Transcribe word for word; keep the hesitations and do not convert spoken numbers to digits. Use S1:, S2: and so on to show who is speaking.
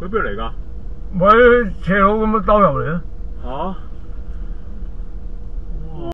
S1: 佢邊度嚟㗎？
S2: 咪斜路咁樣兜入嚟啊！
S1: 嚇！